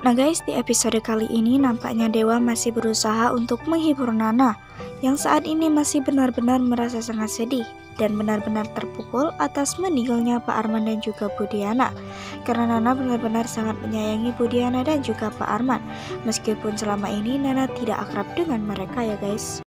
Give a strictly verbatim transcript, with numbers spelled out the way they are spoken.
Nah guys, di episode kali ini nampaknya Dewa masih berusaha untuk menghibur Nana yang saat ini masih benar-benar merasa sangat sedih dan benar-benar terpukul atas meninggalnya Pak Arman dan juga Bu Diana. Karena Nana benar-benar sangat menyayangi Bu Diana dan juga Pak Arman, meskipun selama ini Nana tidak akrab dengan mereka ya guys.